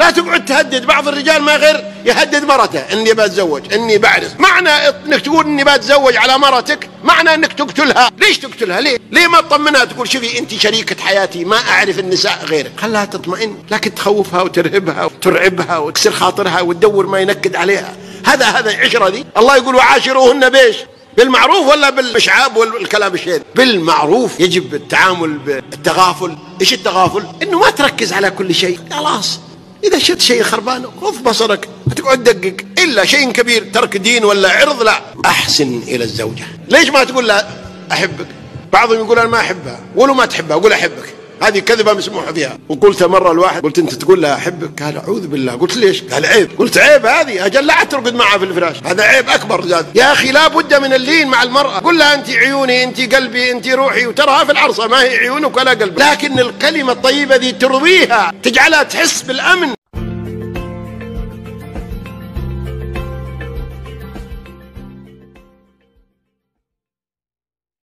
لا تقعد تهدد. بعض الرجال ما غير يهدد مرته اني بتزوج، اني بعرس. معنى انك تقول اني بتزوج على مرتك معنى انك تقتلها. ليش تقتلها؟ ليه ما تطمنها تقول شوفي انت شريكة حياتي، ما اعرف النساء غيرك. خلها تطمئن، لكن تخوفها وترهبها وترعبها وتكسر خاطرها وتدور ما ينكد عليها. هذا عشرة دي. الله يقول وعاشروهن بيش؟ بالمعروف ولا بالمشعاب والكلام الشيء؟ بالمعروف. يجب التعامل بالتغافل. ايش التغافل؟ انه ما تركز على كل شيء. خلاص اذا شفت شيء خربان غض بصرك، ما تقعد تدقق الا شيء كبير ترك دين ولا عرض. لا، احسن الى الزوجه. ليش ما تقول لها احبك؟ بعضهم يقول انا ما احبها. ولو ما تحبها قول احبك. هذه كذبه مسموح فيها. وقلت مره الواحد، قلت انت تقول لها احبك؟ قال اعوذ بالله. قلت ليش؟ قال عيب. قلت عيب هذه؟ اجل لا ترقد معها في الفراش، هذا عيب اكبر زاد. يا اخي لا بد من اللين مع المراه. قل لها انت عيوني، انت قلبي، انت روحي، وترها في العرصه ما هي عيونك ولا قلبك، لكن الكلمه الطيبه ذي ترضيها، تجعلها تحس بالامن.